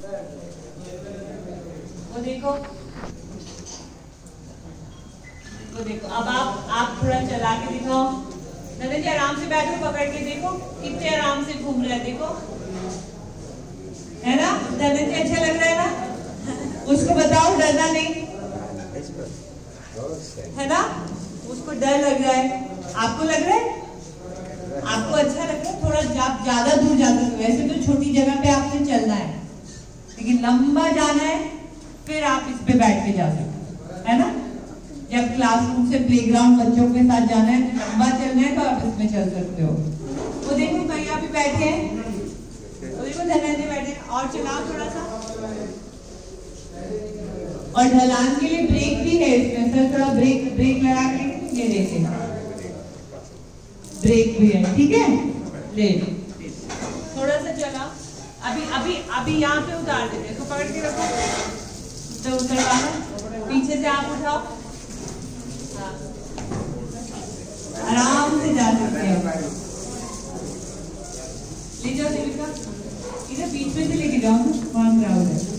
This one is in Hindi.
वो देखो, वो देखो। अब आप थोड़ा चला के दिखाओ। धनंजय आराम से बैठो, पकड़ के देखो कितने आराम से घूम रहा है, देखो, है ना? धनंजय अच्छा लग रहा है ना? उसको बताओ डरना नहीं है ना? उसको डर लग रहा है, आपको लग रहा है? आपको अच्छा लग रहा है? थोड़ा ज्यादा दूर जाते हो। वैसे तो छोटी जगह पे आपने चलना है, लेकिन लंबा जाना है, फिर आप इस पे बैठ के जा सकते हो, है ना? जब क्लासरूम से प्लेग्राउंड बच्चों के साथ जाना है तो लंबा चलना है, तो आप इसमें चल सकते हो। वो देखो भैया भी बैठे हैं, वो देखो धनंजय बैठे हैं। और चलाओ थोड़ा सा। और ढलान के लिए ब्रेक भी है इसमें, सर थोड़ा ब्रेक लगा के ये देखे, ब्रेक भी है, ठीक है? ले थोड़ा सा चला। अभी यहाँ पे उतार देते हैं, तो पकड़ के रखो, तो उतरवाना, पीछे से आप उठाओ, हाँ। आराम से जा सकते हैं। ले जाओ देविका, इधर बीच में से लेके जाओ, वहां क्राउड है।